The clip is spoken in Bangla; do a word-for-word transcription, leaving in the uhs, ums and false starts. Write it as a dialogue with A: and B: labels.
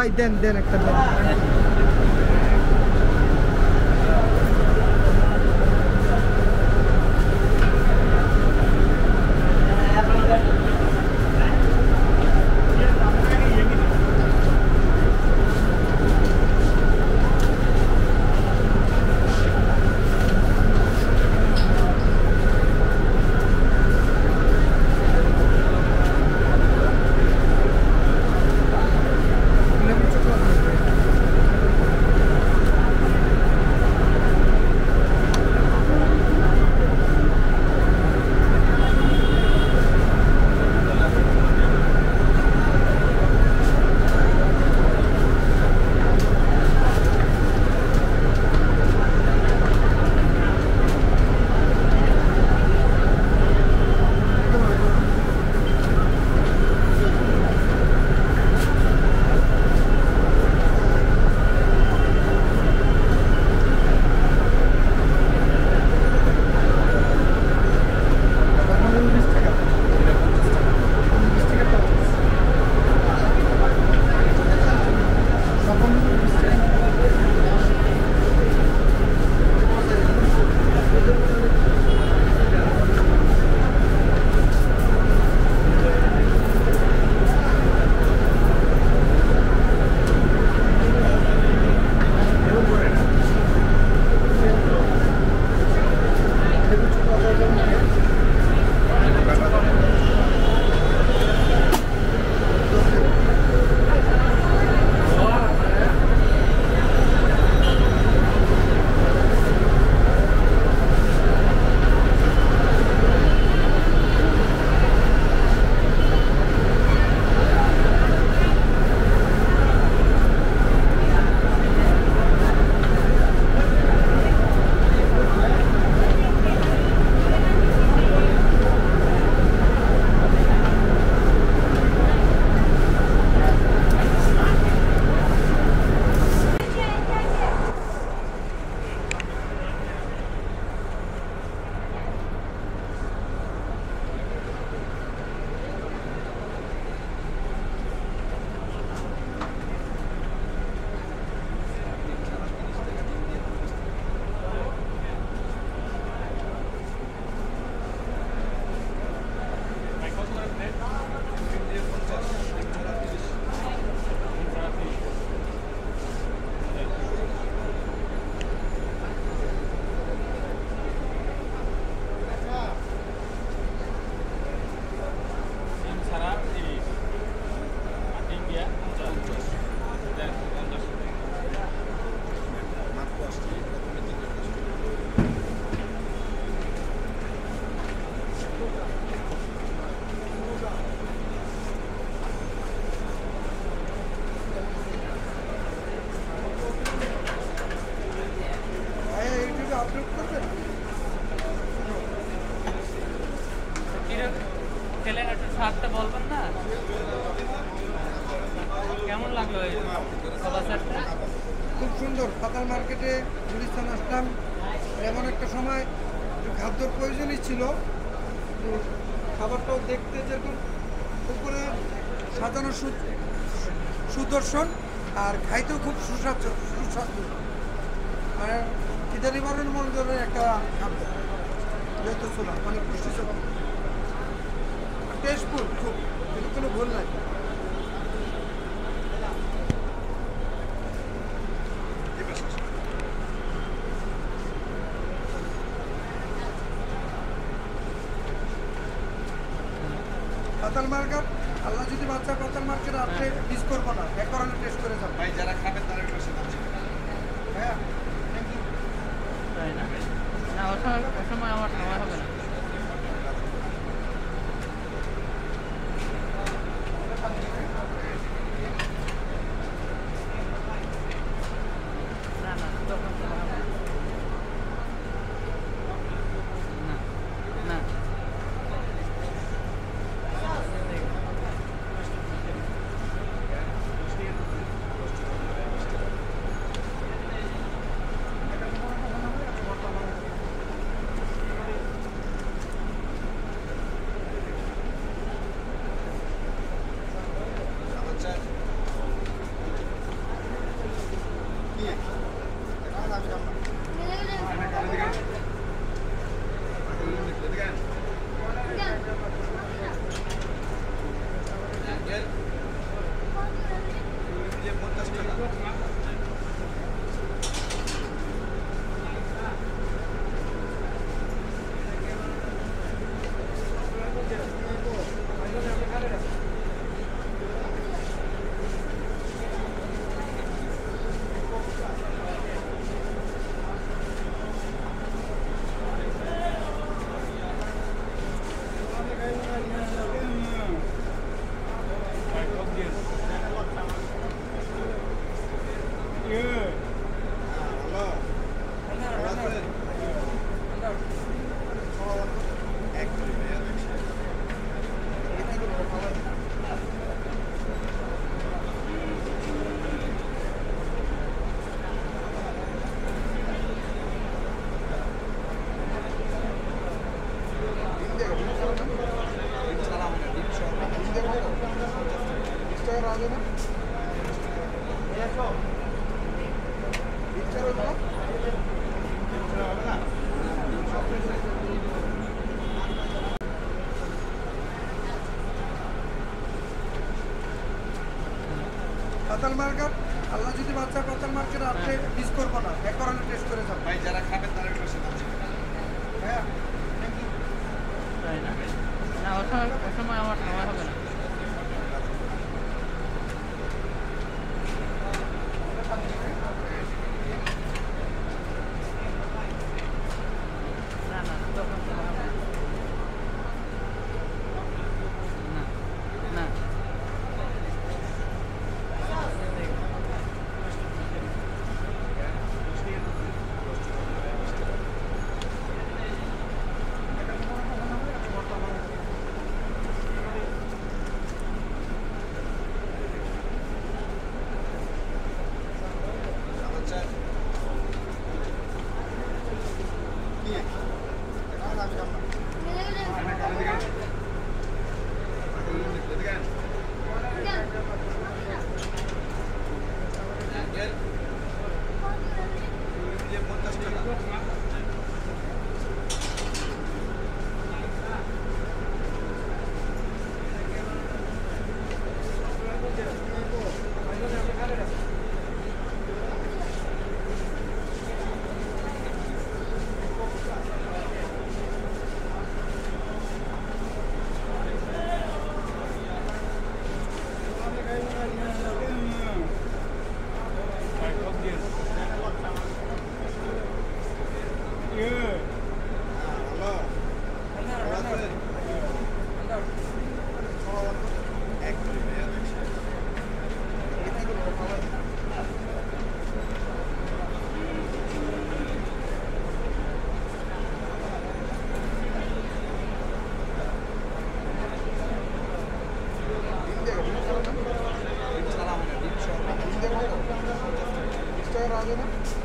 A: ভাই দেন দেন একটা দেন। খুব সুন্দর পাতাল মার্কেটে গুলিস্তান আসলাম, এমন একটা সময় খাদ্যর প্রয়োজনই ছিল। খাবারটাও দেখতে যেরকম উপরে সাজানো সুদর্শন, আর খাইতেও খুব সুস্বাদু সুস্বাদু আর খিদে নিবারণ মনোযোগের একটা খাদ্য, যেহেতু ছিল অনেক পুষ্টি ছিল, টেস্টফুল খুব, কিন্তু কোনো ভুল নাই। পাতাল মার্কেট, আল্লাহ যদি বাচ্চা পাতাল মার্কেট আপনি মিস করবো না, এক কারণে টেস্ট করে যাবেন ভাই, যারা খাবেন তারা একটু বসে হ্যাঁ থ্যাংক ইউ। তাই না না ওই সময় আমার সময় হবে না। পাতাল মার্কেট আল্লাহ যদি বাচ্চা পাতাল মার্কেট আপনি মিস করবো না একবার হলে টেস্ট করে যাবো
B: ভাই যারা খাবেন তারা বসে
A: হ্যাঁ
C: তাই না না ওই সময় ওই সময় আমার সময় হবে না না না তখন তো হবে না। না না
B: পঞ্চাশ টাকা
A: রাজে না